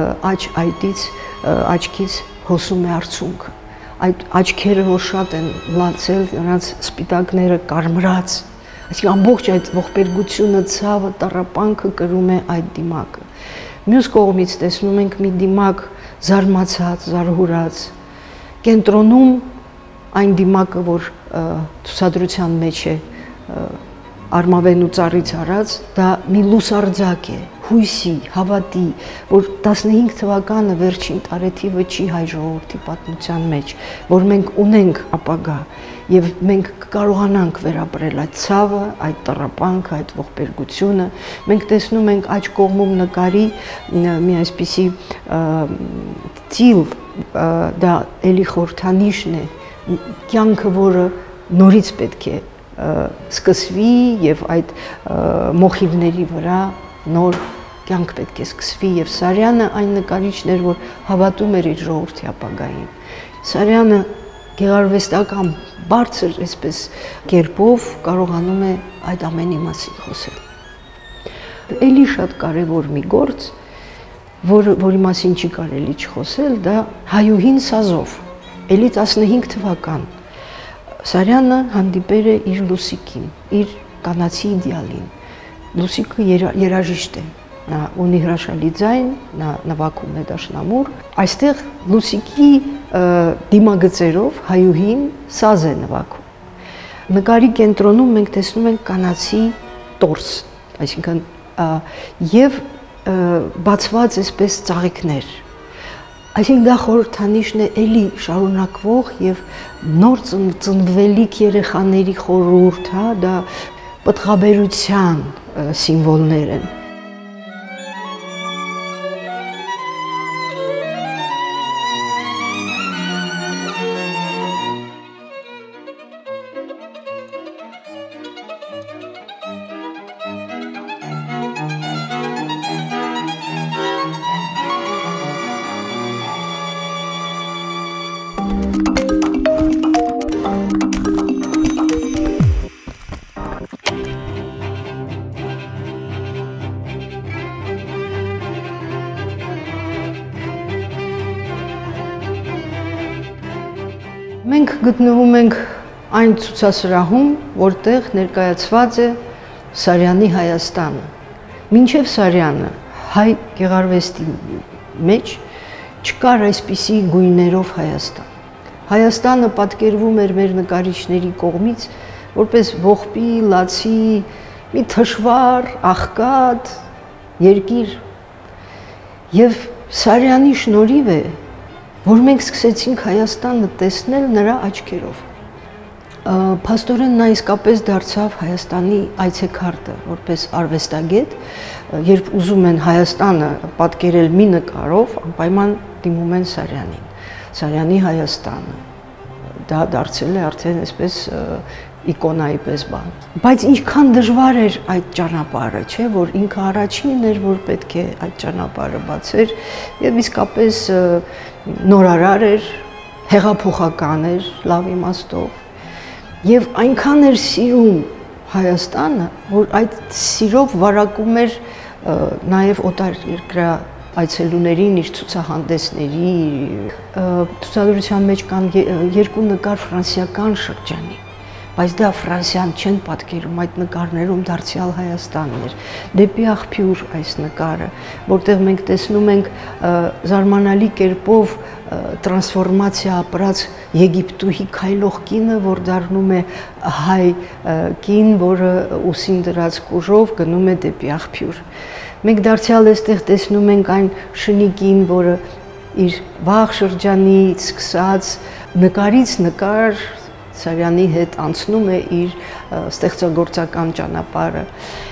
աչքից հոսում է արցունքը։ Այդ աչքերը, որ շատ են լացել, նրանց սպիտակները կարմրած, այսինքն ամբողջ այդ ողբերգությունը, ցավը, տառապանքը կրում է այդ դիմակը։ Մյուս կողմից տեսնում ենք մի դիմակ զարմացած, զարհուրած, կենտրոնում այն դիմակը, որ ցուցադրության մեջ է արմավենու ծառից արած, դա մի լուսարձակ է, հույսի, հավատի, որ 15 թվականը վերջին տարեթիվը չի հայ ժողովրդի պատմության մեջ, որ մենք ունենք ապագա եւ մենք կարողանանք վերապրել այդ ցավը, այդ տառապանքը, այդ ողբերգությունը։ Մենք տեսնում ենք աջ կողմում նկարի մի այսպիսի ծիլ, դա էլի խորհրդանիշն է, կյանքը, որը նորից պետք է սկսվի եւ այդ մոխիրների վրա նոր կյանք պետք է սկսվի եւ Սարյանը այն նկարիչն էր, որ հավատում էր իր ժողովրդի ապագային։ Սարյանը գեղարվեստական բարձր այսպես կերպով կարողանում է այդ ամենի մասին խոսել։ Էլի շատ կարևոր մի գործ, որի մասին չի կարելի չխոսել, դա հայուհին սազով, էլի 15 թվական։ Սարյանը հանդիպեր է իր Լուսիկին, իր կանացի իդեալին։ Լուսիկը երաժիշտ է, նա ունի հրաշալի ձայն, նա նվագում է դաշնամուր։ Այստեղ Լուսիկի դիմագծերով հայուհին սազ է նվագում։ Նկարի կենտրոնում մենք տեսնում ենք կանացի տորս, այսինքն եւ բացված այսպես ծաղիկներ։ Այսինքն դա խորհրդանիշն է էլի շարունակվող եւ նոր ծնվելիք երեխաների խորհուրդ, հա, դա պտղաբերության սիմվոլներ են։ Մենք գտնվում ենք այն ցուցասրահում, որտեղ ներկայացված է Սարյանի Հայաստանը։ Մինչև Սարյանը հայ գեղարվեստի մեջ չկար այսպիսի գույներով Հայաստան։ Հայաստանը պատկերվում էր մեր նկարիչների կողմից որպես ողբի, լացի, մի թշվառ, աղքատ երկիր։ Եվ Սարյանի շնորհիվ է, որ մենք սկսեցինք Հայաստանը տեսնել նրա աչքերով։ Փաստորեն նա իսկապես դարձավ Հայաստանի այցեքարտը, որպես արվեստագետ, երբ ուզում են Հայաստանը պատկերել մի նկարով, անպայման դիմում են Սարյանին։ Սարյանի Հայաստանը դա դարձել է արդեն այսպես իկոնայի պես բան։ Բայց ինչքան դժվար էր այդ ճանապարհը, չէ, որ ինքը առաջինն էր, որ պետք է այդ ճանապարհը բացեր, եւ իսկապես նորարար էր, հեղափոխական էր, լավ իմաստով։ Եվ այնքան էր սիրում Հայաստանը, որ այդ սիրով վարակում էր նաեւ օտար երկրա այցելուներին իր ցուցահանդեսների, ցուցադրության մեջ կան երկու նկար ֆրանսիական շրջանի, բայց դա Ֆրանսիան չեն պատկերում, այդ նկարներում դարձյալ Հայաստանն էր։ Դեպի աղբյուր այս նկարը, որտեղ մենք տեսնում ենք զարմանալի կերպով տրանսֆորմացիա ապրած Եգիպտուհի քայլող կինը, որ դառնում է հայ կին, որը ուսին դրած կուժով գնում է դեպի աղբյուր։ Մենք դարձյալ այստեղ տեսնում ենք այն շնիկին, որը իր վաղ շրջանից սկսած նկարից նկար Սարյանի հետ անցնում է իր ստեղծագործական ճանապարհը։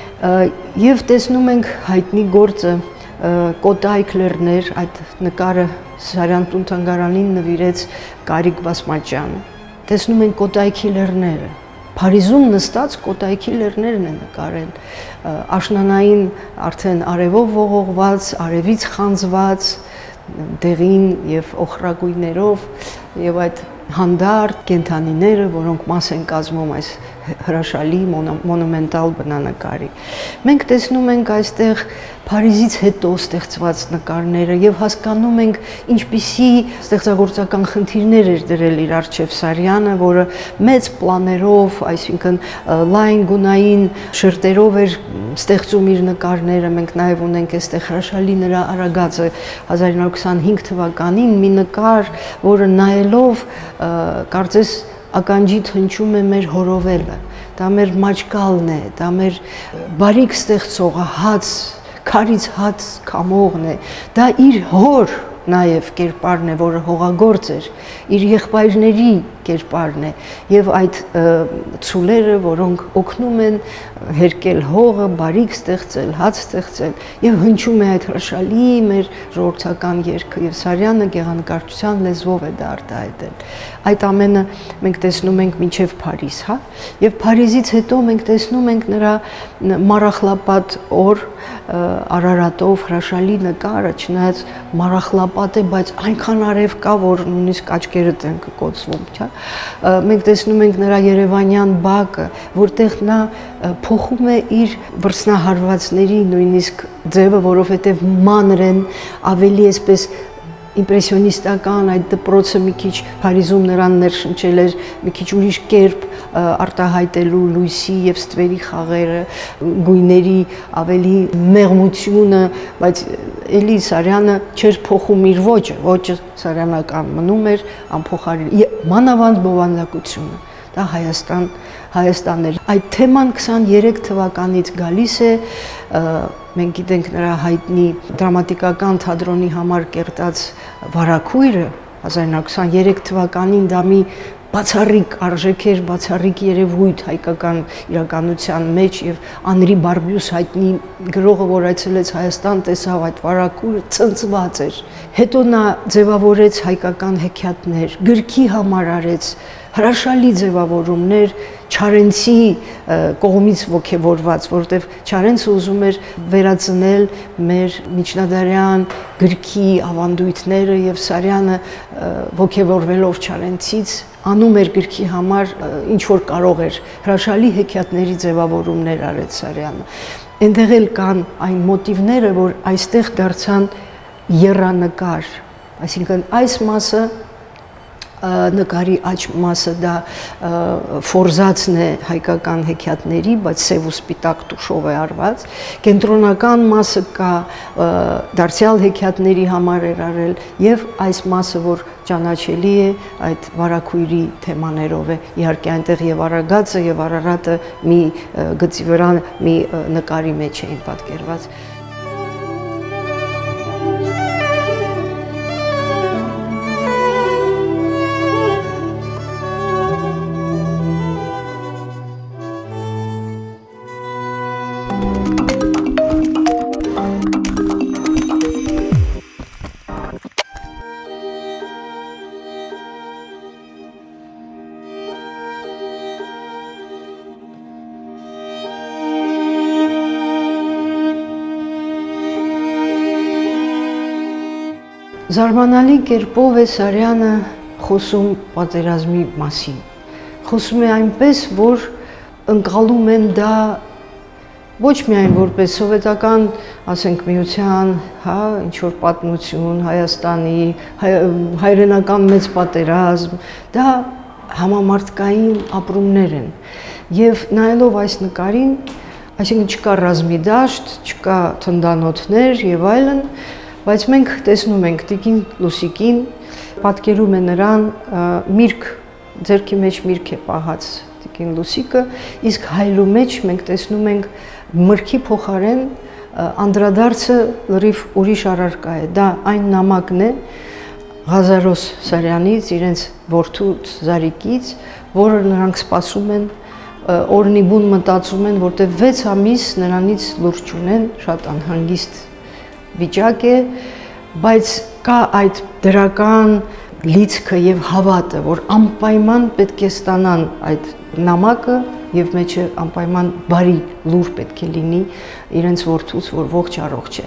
Եվ տեսնում ենք հայտնի գործը Կոտայք լեռներ, այդ նկարը Սարյան տուն-թանգարանին նվիրեց Կարիք Բասմաճյանը։ Տեսնում ենք Կոտայքի լեռները։ Փարիզում նստած Կոտայքի լեռներն է նկարել, աշնանային արդեն արևով ողողված, արևից խանձված, դեղին եւ օխրագույներով եւ այդ հանդարտ կենթանիները, որոնք մաս են կազմում այս հրաշալի մոնումենտալ բնանկարի։ Մենք տեսնում ենք այստեղ Փարիզից հետո ստեղծված նկարները եւ հասկանում ենք ինչպիսի ստեղծագործական խնդիրներ էր դրել իր առջև Սարյանը, որը մեծ պլաներով, այսինքն լայն գունային շերտերով էր ստեղծում իր նկարները։ Մենք նաեւ ունենք այստեղ հրաշալի նրա արագածը 1925 թվականին մի նկար, որը նայելով կարծես ականջիդ հնչում է մեր հորովելը, դա մեր մաչկալն է, դա մեր բարիք ստեղծողը, հաց, քարից հաց կամողն է, դա իր հոր նաև կերպարն է, որը հողագործ էր, իր եղբայրների կերպարն է, եւ այդ ցուլերը, որոնք օգնում են հերկել հողը, բարիք ստեղծել, հաց ստեղծել, եւ հնչում է այդ հրաշալի մեր ժողովրդական երգը, եւ Սարյանը գեղանկարչության լեզվով է դա արտահայտել։ Այդ ամենը մենք տեսնում ենք մինչև Փարիզ, հա, եւ Փարիզից հետո մենք տեսնում ենք նրա մառախլապատ օր Արարատով հրաշալի նկարը, չնայած մառախլապատ է, բայց այնքան արև կա, որ նույնիսկ աչքերդ են կկոծվում, չէ՞։ Մենք տեսնում ենք նրա երևանյան բակը, որտեղ նա փոխում է իր վրձնահարվածների նույնիսկ ձևը, որովհետև մանր են, ավելի այսպես իմպրեսիոնիստական այդ դպրոցը մի քիչ Փարիզում նրան ներշնչել էր մի քիչ ուրիշ կերպ արտահայտելու լույսի եւ ստվերի խաղերը, գույների ավելի մեղմությունը, բայց էլի Սարյանը չէր փոխում իր ոճը սարյանական մնում էր անփոխարինելի, մանավանդ բովանդակությունը, դա Հայաստանն էր։ Այդ թեման 23 թվականից գալիս է, մենք գիտենք նրա հայտնի դրամատիկական թատրոնի համար կերտած վարակույրը 1923 թվականին դա մի բացառիկ արժեք էր, բացառիկ երևույթ հայկական իրականության մեջ եւ Անրի Բարբյուս հայտնի գրողը, որ այցելեց Հայաստան, տեսավ այդ վարակույրը ցնցված էր։ Հետո նա ձևավորեց հայկական հեքիաթներ, գրքի համար արեց հրաշալի ձևավորումներ Չարենցի կողմից ոգևորված, որտեղ Չարենցը ուզում էր վերածնել մեր միջնադարյան գրքի ավանդույթները եւ Սարյանը ոգևորվելով Չարենցից անում էր գրքի համար ինչ որ կարող էր, հրաշալի հեքիաթների ձևավորումներ արեց Սարյանը։ Այնտեղ էլ կան այն մոտիվները, որ այստեղ դարձան եռանկար, այսինքն այս մասը նկարի աջ մասը դա ֆորզացն է հայկական հեքիաթների, բայց սև ու սպիտակ տուշով է արված, կենտրոնական մասը կա դարձյալ հեքիաթների համար էր արել եւ այս մասը, որ ճանաչելի է այդ վարակույրի թեմաներով է, իհարկե այնտեղ եւ Արագածը եւ Արարատը մի գծի վրա մի նկարի մեջ էին պատկերված։ Զարմանալի կերպով է Սարյանը խոսում պատերազմի մասին։ Խոսում է այնպես, որ ընկալում են դա ոչ միայն որպես սովետական, ասենք, միության, հա, ինչ որ պատմություն Հայաստանի, հայրենական մեծ պատերազմ, դա համամարտկային ապրումներ են։ Եվ նայելով այս նկարին, այսինքն չկա ռազմի դաշտ, չկա թնդանոթներ եւ այլն, բայց մենք տեսնում ենք Տիկին Լուսիկին, պատկերում է նրան միրգ, ձեռքի մեջ միրգ է պահած Տիկին Լուսիկը, իսկ հայլու մեջ մենք տեսնում ենք մրգի փոխարեն անդրադարձը լրիվ ուրիշ առարկա է, դա այն նամակն է Ղազարոս Սարյանից, իրենց որդու Զարիկից, որը նրանք սպասում են, օրնի բուն մտածում են, որտեղ 6 ամիս նրանից լուրջ ունեն, շատ անհանգիստ վիճակ է, բայց կա այդ դրական լիցքը եւ հավատը, որ անպայման պետք է ստանան այդ նամակը եւ մեջը անպայման բարի լուր պետք է լինի իրենց որդուց, որ ողջ առողջ է։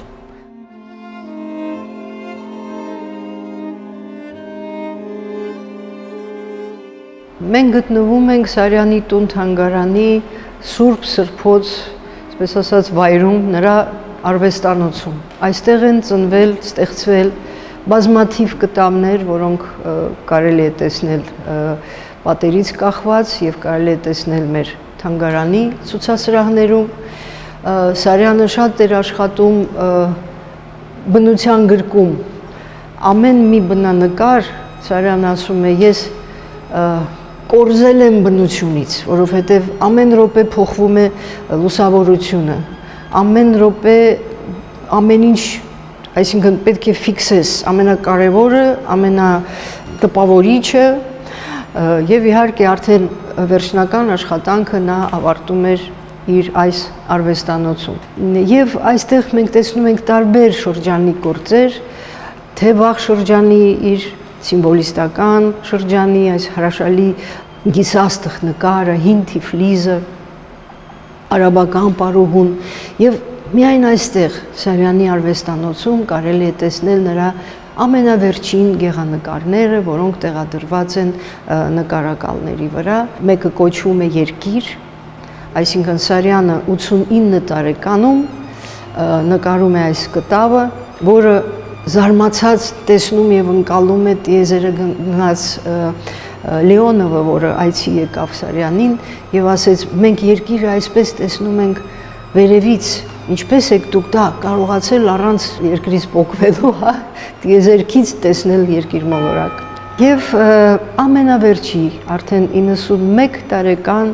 Մենք գտնվում ենք Սարյանի տուն-թանգարանի Սուրբ Սրբոց, այսպես ասած, վայրում, նրա արվեստանոցում։ Այստեղ են ծնվել, ստեղծվել բազմաթիվ կտավներ, որոնք կարելի է տեսնել պատերից կախված եւ կարելի է տեսնել մեր թանգարանի ցուցասրահներում։ Սարյանը շատ էր աշխատում բնության գրկում։ Ամեն մի բնանկար, Սարյանը ասում է, ես կորզել եմ բնությունից, որովհետեւ ամեն րոպե փոխվում է լուսավորությունը։ Ամեն րոպե ամեն ինչ այսինքն պետք է ֆիքսես ամենակարևորը, ամենատպավորիչը եւ իհարկե արդեն վերջնական աշխատանքը նա ավարտում էր իր այս արվեստանոցում։ Եվ այստեղ մենք տեսնում ենք տարբեր շրջանի գործեր, թե վաղ շրջանի իր սիմվոլիստական շրջանի այս հրաշալի գիսաստղ նկարը, հին Թիֆլիզը, արաբական պարուհուն եւ միայն այստեղ Սարյանի արվեստանոցում կարելի է տեսնել նրա ամենավերջին գեղանկարները, որոնք տեղադրված են նկարակալների վրա։ Մեկը կոչվում է Երկիր, այսինքն Սարյանը 89 տարեկանում նկարում է այս կտավը, որը զարմացած տեսնում եւ ընկալում է տիեզերը գնաց Լեոնովը, որը այցի եկավ Սարյանին եւ ասեց. մենք երկիրը այսպես տեսնում ենք վերևից, ինչպես եք դուք դա կարողացել առանց երկրից պոկվելու, հա, տիեզերքից տեսնել երկիր մոլորակ։ Եվ ամենավերջի, արդեն 91 տարեկան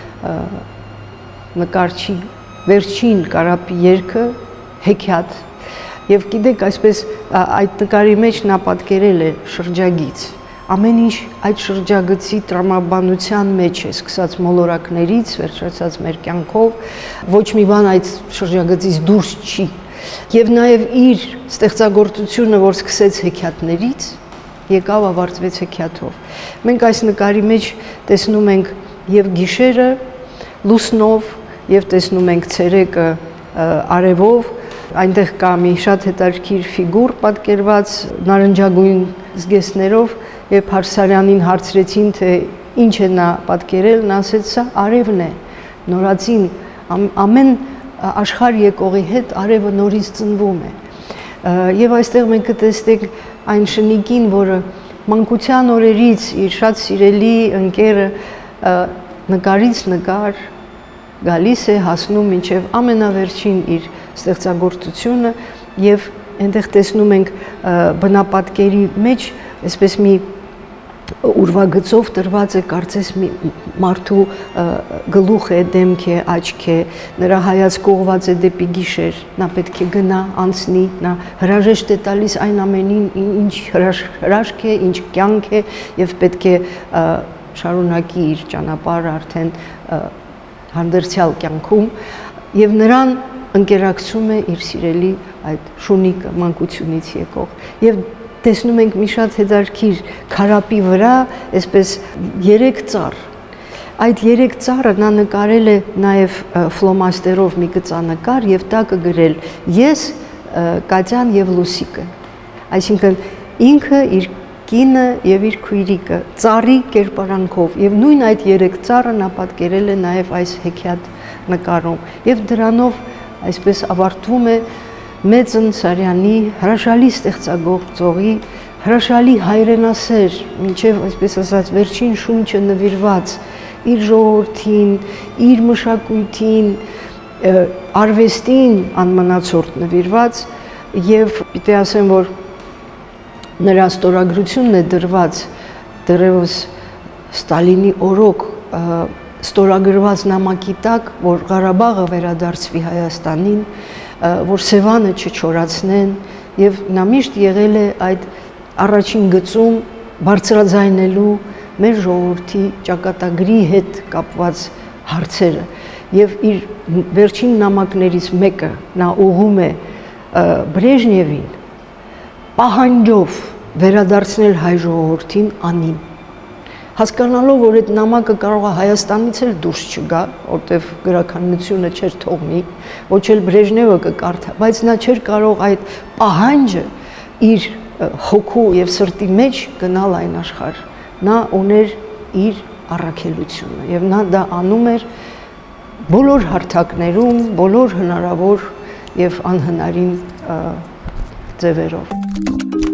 նկարչի վերջին կարապի երգը հեքիաթ։ Եվ գիտեք, այսպես այդ նկարի մեջ նա պատկերել է շրջագիծ։ Ամեն ինչ այդ շրջագծի տրամաբանության մեջ է, սկսած մոլորակներից, վերջացած մեր կյանքով, ոչ մի բան այդ շրջագծից դուրս չի։ Եվ նաև իր ստեղծագործությունը, որ սկսեց հեքիաթներից, եկավ ավարտվեց հեքիաթով։ Մենք այս նկարի մեջ տեսնում ենք եւ գիշերը լուսնով, եւ տեսնում ենք ցերեկը արևով, այնտեղ կա մի շատ հետաքրքիր ֆիգուր պատկերված նարնջագույն զգեստներով, երբ Սարյանին հարցրեցին, թե ինչ է նա պատկերել, նա ասեց, սա արևն է, նորածին, ամեն աշխարհ եկողի հետ արևը նորից ծնվում է։ Եվ այստեղ մենք կտեսնենք այն շնիկին, որը մանկության օրերից իր շատ սիրելի ընկերը նկարից նկար գալիս է, հասնում մինչև ամենավերջին իր ստեղծագործությունը եւ այնտեղ տեսնում ենք բնապատկերի մեջ այսպես մի ուրվագծով տրված է կարծես մի մարդու գլուխ է, դեմք է, աչք է, նրա հայացքը ուղղված է դեպի գիշեր, նա պետք է գնա, անցնի, նա հրաժեշտ է տալիս այն ամենին, ինչ հրաշք է, ինչ կյանք է եւ պետք է շարունակի իր ճանապարհը արդեն հանդերձյալ կյանքում եւ նրան ընկերակցում է իր սիրելի այդ շունիկը մանկությունից եկող եւ տեսնում ենք մի շատ հետաքրքիր քարապի վրա այսպես 3 ծառ։ Այդ 3 ծառը նա նկարել է նաեւ ֆլոմաստերով մի գծանկար եւ տակը գրել ես, Կատյան եւ Լուսիկը։ Այսինքն ինքը իր կինը եւ իր քույրիկը ծառի կերպարանքով եւ նույն այդ 3 ծառը նա պատկերել է նաեւ այս հեքիաթ նկարում եւ դրանով այսպես ավարտվում է Մեծն Սարյանի հրաշալի ստեղծագործողի, հրաշալի հայրենասեր, մինչև այսպես ասած վերջին շունչը նվիրված իր ժողովրդին, իր մշակույթին, արվեստին անմնացորդ նվիրված եւ պիտի ասեմ, որ նրա ստորագրությունն է դրված դեռևս Ստալինի օրոք ստորագրված նամակի տակ, որ Ղարաբաղը վերադարձվի Հայաստանին, որ Սևանը չչորացնեն եւ նա միշտ եղել է այդ առաջին գծում բարձրաձայնելու մեր ժողովրդի ճակատագրի հետ կապված հարցերը եւ իր վերջին նամակներից մեկը նա ուղղում է Բրեժնևին պահանջով վերադարձնել հայ ժողովրդին անին, հասկանալով, որ այդ նամակը կարող է Հայաստանից էլ դուրս չգա, որտեվ գրականությունը չէր թողնի, ոչ էլ Բրեժնևը կկարդա, բայց նա չէր կարող այդ պահանջը իր հոգու եւ սրտի մեջ գնալ այն աշխարհ։ Նա ուներ իր առաքելությունը եւ նա դա անում էր բոլոր հարթակներում, բոլոր հնարավոր եւ անհնարին ձևերով։